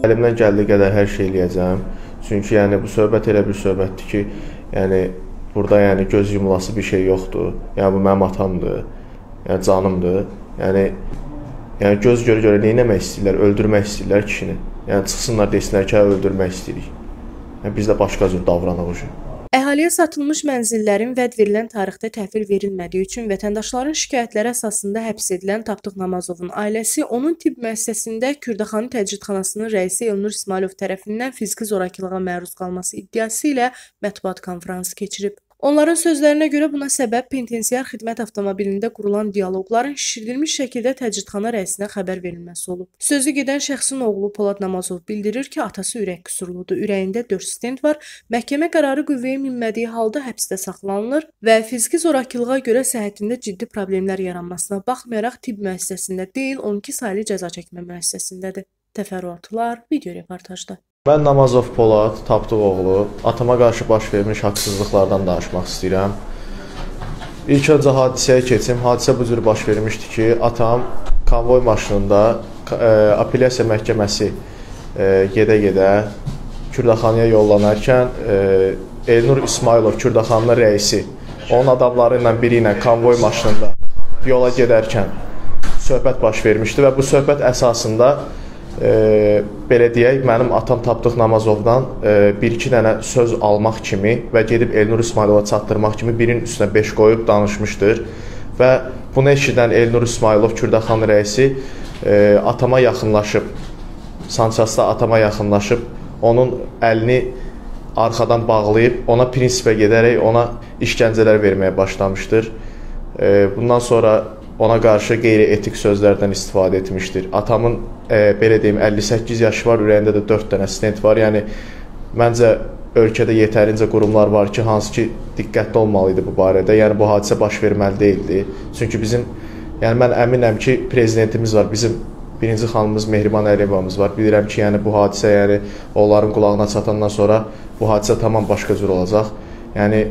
Əlimdən gəldiyi qədər hər şey eləyəcəm. Çünki yəni bu söhbət elə bir söhbətdir ki, yəni burada yəni göz yumulası bir şey yoxdur. Yəni bu mənim atamdır. Yəni canımdır. Yəni göz görə nə etmək istəyirlər? Öldürmək istəyirlər kişini. Yəni çıxsınlar desinlər ki, öldürmək istəyirik. Yəni biz də başqa cür davranırıq. Əhaliyə satılmış mənzillərin vəd verilən tarixdə təhvil verilmədiyi üçün vətəndaşların şikayətləri əsasında həbs edilən Tapdıq Namazovun ailəsi onun tibb müəssisəsində Kürdəxanı Təcridxanasının rəisi Elnur İsmailov tərəfindən fiziki zorakılığa məruz qalması iddiası ilə mətbuat konfransı keçirib. Onların sözlərinə görə buna səbəb penitensiar xidmət avtomobilində qurulan dialoqların şişirdilmiş şəkildə təcridxana rəisinə xəbər verilməsi olub. Sözü gedən şəxsin oğlu Polad Namazov bildirir ki, atası ürək qüsurludur, ürəyində 4 stent var, məhkəmə qərarı qüvvəyə minmədiyi halda həbsdə saxlanılır və fiziki zorakılığa görə səhhətində ciddi problemlər yaranmasına baxmayaraq tibb müəssisəsində deyil, 12 saylı cəza çəkmə müəssisəsindədir. Təfərrüatlar video reportajda. Mən Namazov Polad, Tapdıq oğlu, atama qarşı baş vermiş haqsızlıqlardan danışmaq istəyirəm. İlk öncə hadisəyə keçim. Hadisə bu cür baş vermişdi ki, atam konvoy maşınında apellyasiya məhkəməsi gedə-gedə Kürdəxanaya yollanarkən Elnur İsmailov, Kürdəxanının rəisi, onun adamları ilə biri ilə konvoy maşınında yola gedərkən söhbət baş vermişdi və bu söhbət əsasında belə deyək, mənim atam Tapdıq Namazovdan 1-2 dənə söz almaq kimi və gedib Elnur İsmailova çatdırmaq kimi birinin üstünə 5 qoyub danışmışdır və bunu eşidən Elnur İsmailov, Kürdəxanı rəisi atama yaxınlaşıb, Sançasda atama yaxınlaşıb, onun əlini arxadan bağlayıb, ona prinsipə gedərək ona işgəncələr verməyə başlamışdır. Bundan sonra ona qarşı qeyri-etik sözlərdən istifadə etmişdir. Atamın, belə deyim, 58 yaşı var, ürəyində də 4 dənə stent var. Yəni, məncə, ölkədə yetərincə qurumlar var ki, hansı ki, diqqətli olmalıydı bu barədə. Yəni, bu hadisə baş verməli deyildi. Çünki bizim, yəni, mən əminəm ki, prezidentimiz var, bizim birinci xanımız Mehriban Əliyevamız var. Bilirəm ki, yəni, bu hadisə, yəni, onların qulağına çatandan sonra bu hadisə tamam başqa cür olacaq. Yəni,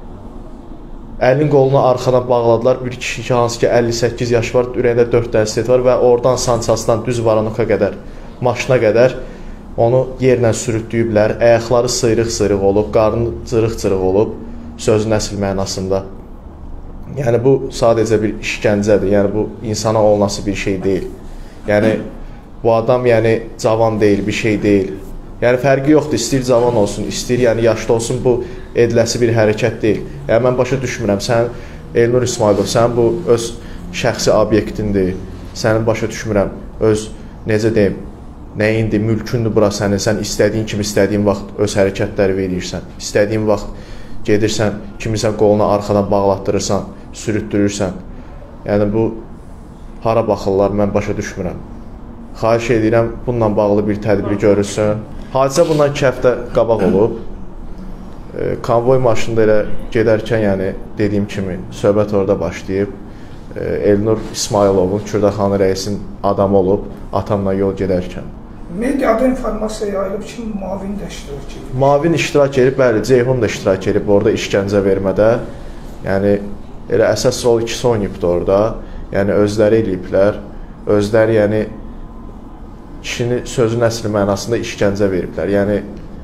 əlin qolunu arxadan bağladılar. Bir kişi ki, hansı ki 58 yaş var, ürəyində 4 dənə stent var və oradan Sançasdan düz Varanuka qədər, maşına qədər onu yerlə sürütləyiblər. Ayaqları sıyrıq-sıyrıq olub, qarnı cırıq-cırıq olub, sözün əsl mənasında. Yəni, bu sadəcə bir işgəncədir. Yəni, bu insana olması bir şey deyil. Yəni, bu adam yəni, cavan deyil, bir şey deyil. Yəni, fərqi yoxdur, istəyir cavan olsun, istəyir yəni, yaşlı olsun, bu ediləsi bir hərəkət deyil. Yəni, mən başa düşmürəm, sən Elnur İsmailov, sənin bu öz şəxsi obyektindir, sənin başa düşmürəm, öz, necə deyim, nəyindir, mülkündür bura sənin, sən istədiyin kimi, istədiyin vaxt öz hərəkətləri verirsən, istədiyin vaxt gedirsən, kimisən qoluna arxadan bağlatdırırsan, sürütdürürsən. Yəni, bu hara baxırlar, mən başa düşmürəm. Xahiş edirəm, bununla bağlı bir tədbir görülsün. Hadisə bundan 2 həftə qabaq olub. Konvoy maşında elə gedərkən, yəni dediyim kimi, söhbət orada başlayıb. Elnur İsmailovun, Kürdəxanı rəisinin adamı olub, atamla yol gedərkən. Mediada informasiya yayılıb ki, Mavin də iştirak edib. Mavin iştirak edib, bəli, Ceyhun da iştirak edib orada işgəncə vermədə. Yəni, elə əsas rol ikisi oynayıbdı orada. Yəni, özləri eləyiblər. Özləri, yəni, kişini sözün əsli mənasında işgəncə veriblər. Yəni,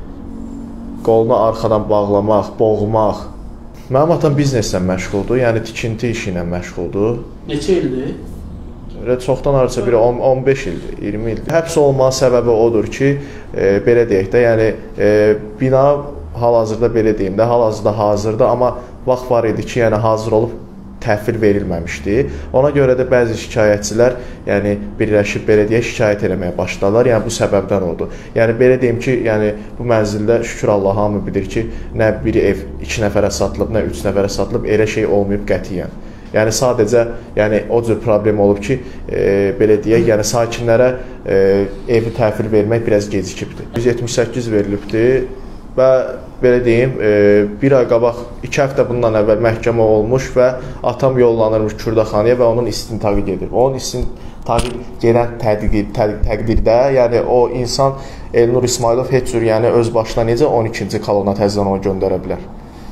qolunu arxadan bağlamaq, boğmaq. Mənim atam bizneslə məşğuldur, yəni tikinti işi ilə məşğuldur. Neçə ildir? Çoxdan arıca biri 15 ildir, 20 ildir. Həbs olma səbəbi odur ki, belə deyək də, yəni bina hal-hazırda belə deyim də, hal-hazırda hazırdır, amma vaxt var idi ki, yəni hazır olub təhvil verilməmişdi. Ona görə də bəzi şikayətçilər, yəni birləşib belə deyə şikayət eləməyə başladılar. Yəni bu səbəbdən oldu. Yəni belə deyim ki, yəni bu mənzildə şükür Allah hamı bilir ki, nə bir ev 2 nəfərə satılıb, nə 3 nəfərə satılıb, elə şey olmayıb qətiyyən. Yəni sadəcə, yəni o cür problem olub ki, belə deyək, yəni sakinlərə evi təhvil vermək biraz gecikibdir. 178 verilibdi və belə deyim, bir ay qabaq, 2 həftə bundan əvvəl məhkəmə olmuş və atam yollanırmış Kürdəxanaya və onun istintaqı gedir. Onun istintaqı gedən təqdirdə, yəni o insan Elnur İsmailov heç cür, yəni öz başına necə 12-ci kolona təzədən onu göndərə bilər.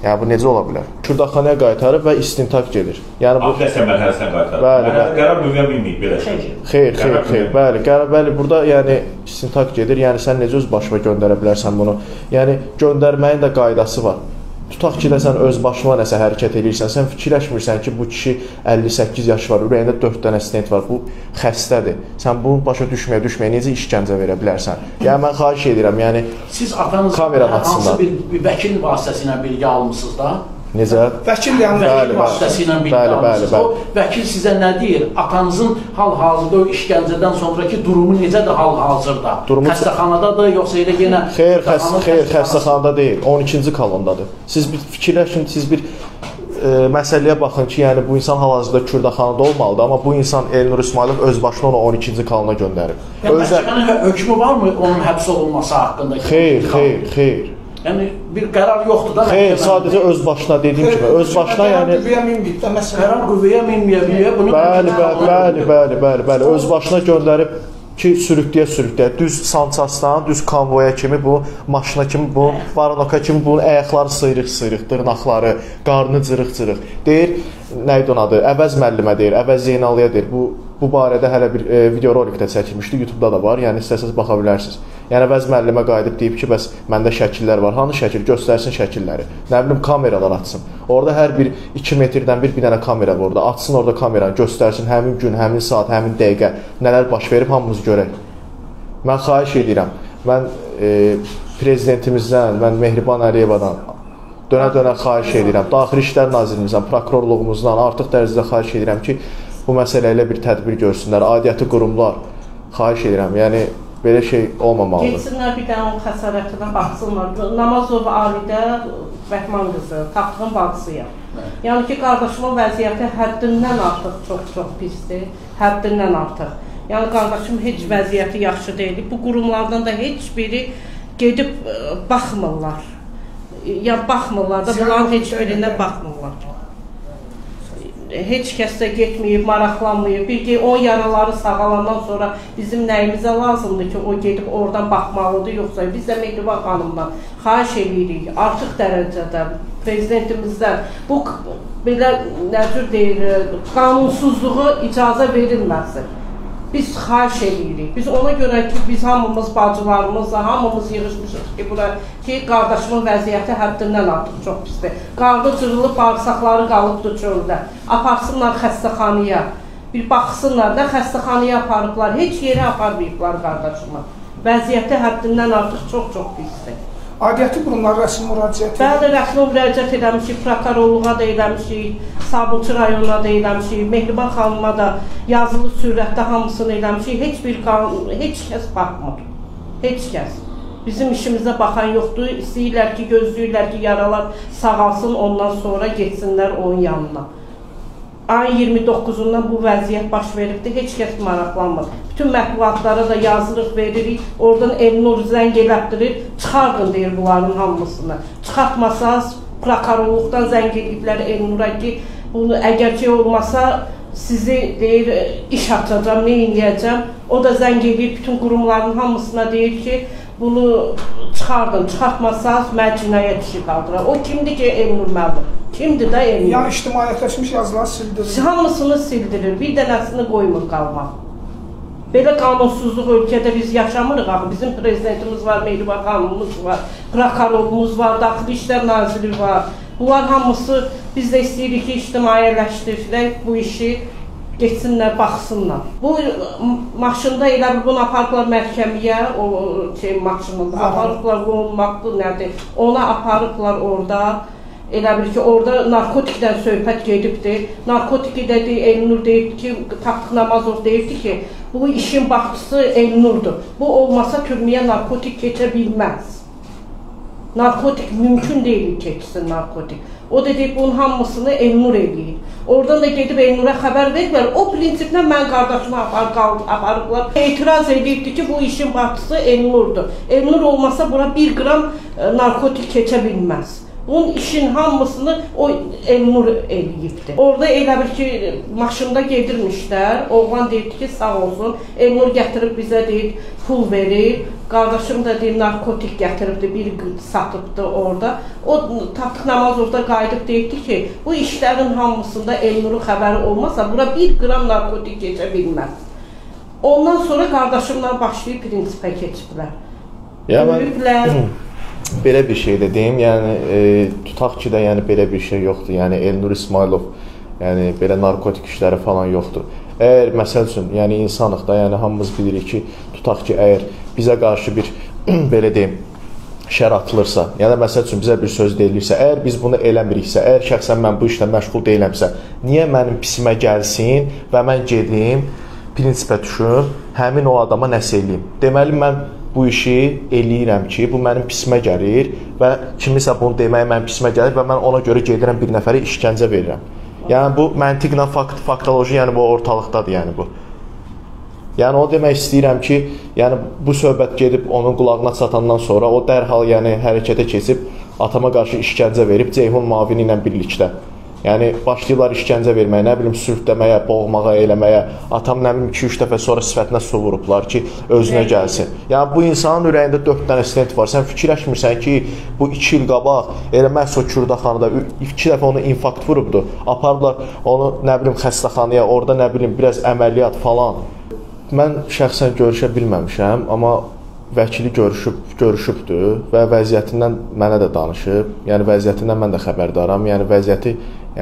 Yəni bu necə ola bilər? Kürdaxanaya qaytarıb və istintaq gedir. Yəni bu apellyasiya mərhələsinə qaytarıb. Bəli, bəli. Qərar qüvvəyə minməyib belə şey. Xeyr, bəli, burada yəni istintaq gedir. Yəni sən necə öz başına göndərə bilərsən bunu? Yəni göndərməyin də qaydası var. Tutaq ki, sən öz başına nəsə hərəkət edirsən, sən fikirləşmirsən ki, bu kişi 58 yaşı var, ürəyində 4 dənə stent var, bu xəstədir. Sən bunu başa düşməyə necə işgəncə verə bilərsən? Yəni mən xahiş edirəm, yəni siz atanız hansı bir vəkil vasitəsilə bilgi almısınız da? Necə? Vəkil yəni vəkil vasitəsilə bilgi almısınız. O vəkil sizə nə deyir? Atanızın hal-hazırda o işgəncədən sonraki durumu necədir hal-hazırda? Xəstəxanadadır, yoxsa elə yenə... Xeyr, xəstəxanada deyil, 12-ci kolondadır. Siz bir fikirləşin, siz bir məsələyə baxın ki, yəni bu insan hal-hazırda Kürdaxanada olmalıdır, amma bu insan Elnur İsmailov öz başına onu 12-ci kolona göndərib. Yəni məhkəmənin hökmü varmı onun həbs olunması haqqında? Xeyr. Yəni bir qərar yoxdur da. Xeyr, sadəcə öz başına dediyim kimi, öz başına yəni qüvvəyə minməyib də məsələn. Qərar qüvvəyə minməyə bilir. Bunu Bəli, öz başına göndərib ki, sürükləyə, düz Sançasdan, düz konvoya kimi bu, maşına kimi bu, Varanoka kimi bunun ayaqları sıyrıq, dırnaqları, qarnı cırıq. Deyir, nə idi onun adı? Əvəz müəllimə deyir, Əvəz Zeynallıya deyir. Bu barədə hələ bir videorolik də çəkilmişdi, YouTube-da da var, yəni istəsəz baxa bilərsiniz. Yəni Əvəz müəllimə qayıdıb deyib ki, bəs məndə şəkillər var, hanı şəkil? Göstərsin şəkilləri. Nə bilim, kameralar açsın. Orada hər bir 2 metrdən bir dənə kamera var orada. Açsın orada kameranı, göstərsin həmin gün, həmin saat, həmin dəqiqə nələr baş verib, hamımız görək. Mən xahiş edirəm, mən prezidentimizdən, mən Mehriban Əliyevadan dönə-dönə xahiş edirəm, Daxili İşlər Nazirimizdən, prokurorluğumuzdan artıq dərəcədə xahiş edirəm ki, bu məsələ ilə bir tədbir görsünlər, aidiyyatı qurumlar, xahiş edirəm, yəni belə şey olmamalıdır. Geçsinlər bir dənə onun xəsarətinə baxsınlar. Namazov Alidə Bəhman qızı, Tapdığın bacısıyam. Yəni ki, qardaşımın vəziyyəti həddindən artıq çox pisdir, həddindən artıq. Yəni qardaşım heç vəziyyəti yaxşı deyil. Bu qurumlardan da heç biri gedib baxmırlar. Ya baxmırlar da, bunların heç birinə baxmırlar. Heç kəs də getməyib, maraqlanmayıb. Bir ki, o yaraları sağalandan sonra bizim nəyimizə lazımdır ki, o gedib oradan baxmalıdır, yoxsa biz də Mehriban xanımdan xahiş edirik, artıq dərəcədə prezidentimizdən bu belə nəcür deyir, qanunsuzluğu icazə verilməsin. Biz xahiş edirik. Biz ona görə ki, biz hamımız bacılarımızla, hamımız yığışmışıq ki, bura ki, qardaşımın vəziyyəti həddindən artıq çox pisdir. Qarnı cırılıb, bağırsaqları qalıbdır çöldə. Aparsınlar xəstəxanaya. Bir baxsınlar da xəstəxanaya aparıblar. Heç yerə aparmayıblar qardaşımı. Vəziyyəti həddindən artıq çox pisdir. Aidiyyatı qurumlar rəsmi müraciət edir. Bəli, rəsmi müraciət eləmişik, prokurorluğa da eləmişik, Sabunçu rayonuna da eləmişik, Mehriban xanıma da yazılı sürətdə hamısını eləmişik. Heç kəs baxmır. Heç kəs. Bizim işimizə baxan yoxdur. İstəyirlər ki, gözləyirlər ki, yaralar sağalsın, ondan sonra getsinlər onun yanına. Ayın 29-undan bu vəziyyət baş veribdir, heç kəs maraqlanmır. Bütün mətbuatlara da yazılıq veririk, oradan Elnur zəng elətdirir, çıxardın deyir bunların hamısını. Çıxartmasanız, prokurorluqdan zəng ediblər Elnura ki, bunu əgər ki olmasa, sizi deyir, iş açacam, nə eləyəcəm. O da zəng edib bütün qurumların hamısına deyir ki, bunu çıxardın, çıxartmasanız mən cinayət işi qaldırar. O kimdir ki, Elnur müəllim? Kimdir də Elnur? Yəni ictimaiyyətləşmiş yazılar sildirir. Hamısını sildirir, bir dənəsini qoymur qalmaq. Belə qanunsuzluq ölkədə biz yaşamırıq axı. Bizim prezidentimiz var, Mehriban xanımımız var, prokurorumuz var, Daxili İşlər Naziri var. Bunlar hamısı biz də istəyirik ki, ictimaiyyələşdirək bu işi, geçsinlər, baxsınlar. Bu maşında elə bunu aparıblar məhkəməyə, o maşınında aparıblar, olmaqdır, nədir, ona aparıblar orada. Elə bir ki, orada narkotikdən söhbət gedibdir. Narkotiki də Elnur deyibdi ki, Tapdıq Namazov deyibdi ki, bu işin başçısı Elnurdur. Bu olmasa türməyə narkotik keçə bilməz. Narkotik mümkün deyil keçsin narkotik. O da deyib, bunun hamısını Elnur eləyir. Oradan da gedib Elnura xəbər veriblər. O prinsiplə mən qardaşımı aparıblar. Etiraz edibdi ki, bu işin başçısı Elnurdur. Elnur olmasa bura 1 qram narkotik keçə bilməz. Bunun işin hamısını o Elnur eləyibdi. Orada elə bir ki, maşında gedirmişlər. Oğlan deyirdi ki, sağ olsun. Elnur gətirib bizə deyir, pul verir. Qardaşım da deyir, narkotik gətiribdi, bir satıbdı orada. O Tapdıq Namazovda qayıdıb deyirdi ki, bu işlərin hamısında Elnurun xəbəri olmasa, bura 1 qram narkotik keçə bilməz. Ondan sonra qardaşımla başlayıb prinsipə keçiblər. Böyüklər. Belə bir şey də deyim, yəni tutaq ki də yəni belə bir şey yoxdur. Yəni Elnur İsmailov, yəni belə narkotik işləri falan yoxdur. Əgər məsəl üçün, yəni insanıq da, yəni hamımız bilirik ki, tutaq ki, əgər bizə qarşı bir belə deyim, şər atılırsa, yəni məsəl üçün bizə bir söz deyilirsə, əgər biz bunu eləmiriksə, əgər şəxsən mən bu işlə məşğul deyiləmsə, niyə mənim pisimə gəlsin və mən gedim, prinsipə düşüm, həmin o adama nəsə eləyim. Deməli, mən bu işi eləyirəm ki, bu mənim pisimə gəlir və kimisə bunu deməyə mənim pisimə gəlir və mən ona görə gedirəm bir nəfərə işgəncə verirəm. Yəni bu məntiqlə faktoloji, yəni bu ortalıqdadır, yəni bu. Yəni o demək istəyirəm ki, yəni bu söhbət gedib onun qulağına çatandan sonra o dərhal yəni hərəkətə keçib atama qarşı işgəncə verib Ceyhun müavini ilə birlikdə. Yəni başlayırlar işgəncə verməyə, nə bilim sürtləməyə, boğmağa, eləməyə. Atam nə bilim 2-3 dəfə sonra sifətinə su vurublar ki, özünə gəlsin. Yəni bu insanın ürəyində 4 dənə stent var. Sən fikirləşmirsən ki, bu 2 il qabaq elə məhz o Kürdaxanada 2 dəfə onu infarkt vurubdu. Apardılar onu nə bilim xəstəxanaya, orada nə bilim biraz əməliyyat falan. Mən şəxsən görüşə bilməmişəm, amma vəkili görüşübdür və vəziyyətindən mənə də danışıb. Yəni vəziyyətindən mən də xəbərdaram. Yəni vəziyyəti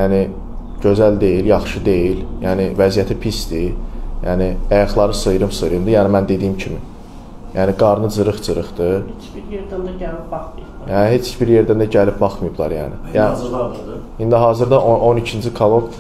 gözəl deyil, yaxşı deyil. Yəni vəziyyəti pisdir. Yəni ayaqları sıyrım-sıyrımdır. Yəni mən dediyim kimi. Yəni qarnı cırıq-cırıqdır. Heç bir yerdən də gəlib baxmayıblar. Yəni heç bir yerdən də gəlib baxmayıblar yəni. İndi hazırda 12-ci kolon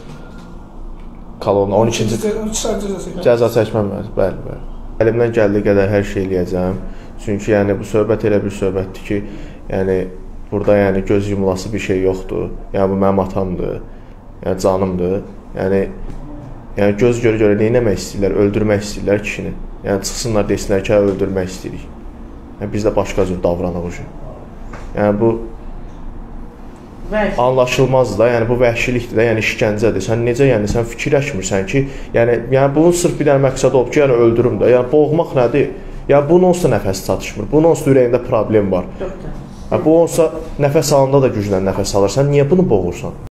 12-ci cəza çəkməm. Bəli. Əlimdən gəldiyi qədər hər şey eləyəcəm. Çünki yəni bu söhbət elə bir söhbətdir ki, yəni burada yəni göz yumulası bir şey yoxdur. Yəni bu mənim atamdır. Yəni canımdır. Yəni göz görə nə etmək istəyirlər? Öldürmək istəyirlər kişini. Yəni çıxsınlar desinlər ki, öldürmək istəyirik. Yəni biz də başqa cür davranırıq. Yəni bu anlaşılmazdır da, yəni bu vəhşilikdir də, yəni işgəncədir. Sən necə, yəni sən fikirləşmirsən ki, yəni bunun sırf bir dənə məqsədi olub ki, yəni öldürüm də. Yəni boğmaq nədir? Yəni bunun olsa nəfəs çatışmır. Bunun olsa ürəyində problem var. Bu olsa nəfəs alanda da güclə nəfəs alırsan. Niyə bunu boğursan?